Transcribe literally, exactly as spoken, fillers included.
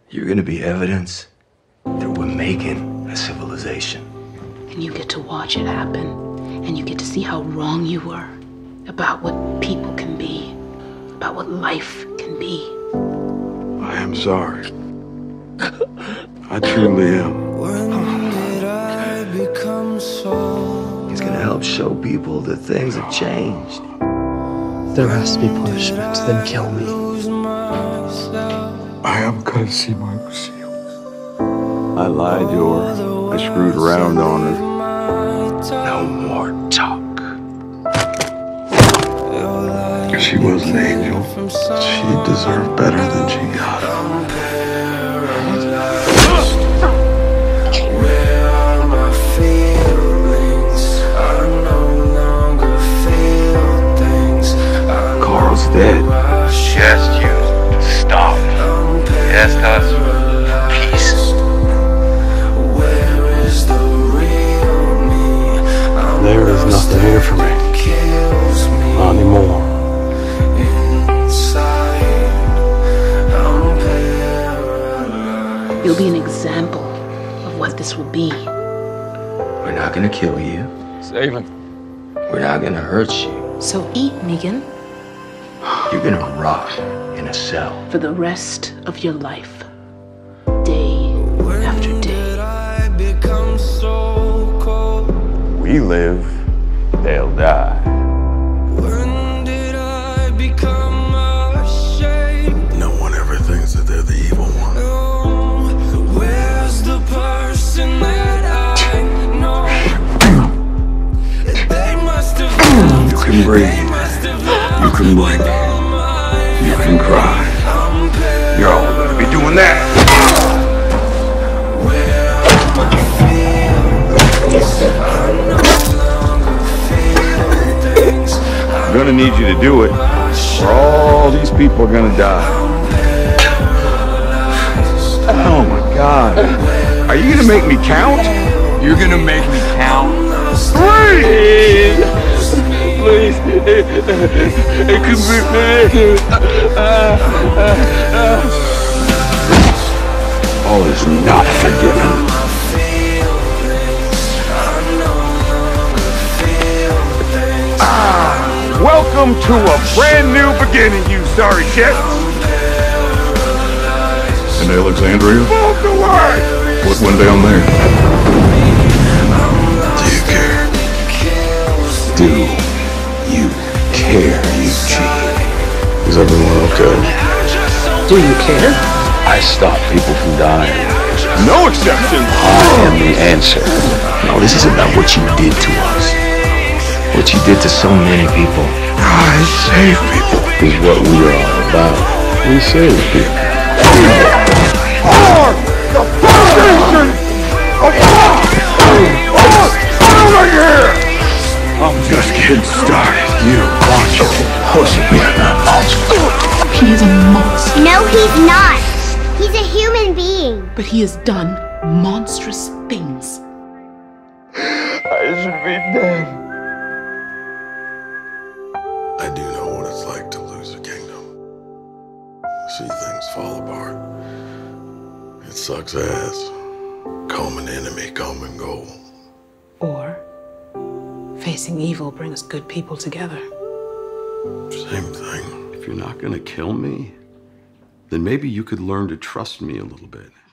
You're gonna be evidence that we're making a civilization. And you get to watch it happen. And you get to see how wrong you were about what people can be, about what life can be. I am sorry. I truly am. When did I become so? It's gonna help show people that things have changed. There has to be punishment, then kill me. I am gonna see my Lucille. I lied to her. I screwed around on her. No more talk. She was an angel. She deserved better than she got. Where are my feelings? I no longer feel things. Carl's dead. She asked you to stop. He asked us for peace. Where is the real me? There is nothing here for me. Kills me Not anymore. inside. I'm paralyzed. You'll be an example of what this will be. We're not gonna kill you. Save him. We're not gonna hurt you. So eat, Negan, You're gonna rot in a cell. for the rest of your life. Day after day. I become so cold. We live, they'll die. When did I become ashamed? No one ever thinks that they're the evil one. Oh, where's the person that I know? They must have You can breathe. You can blink. You can cry. You're all gonna be doing that. I'm gonna need you to do it, or all these people are gonna die. Oh my God. Are you gonna make me count? You're gonna make me count? Please! Please. It could be. All is not forgiven. Ah, welcome to a brand new beginning, you sorry shits. And Alexandria? Walk away! What went down there? Do you care? Do you care, Eugene? Is everyone okay? Do you care? I stop people from dying. No exceptions! I am the answer. No, this is about what you did to us. What you did to so many people. I save people. Is what we are all about. We save people. For the foundation of love! Over here! I'm just getting started. You want your pussy in that monster. He is a monster, No, he's not. He's a human being. but he has done monstrous things. I should be dead. I do know what it's like to lose a kingdom. See things fall apart. It sucks ass. Common enemy, common goal. Or facing evil brings good people together. Same thing. If you're not gonna kill me, then maybe you could learn to trust me a little bit.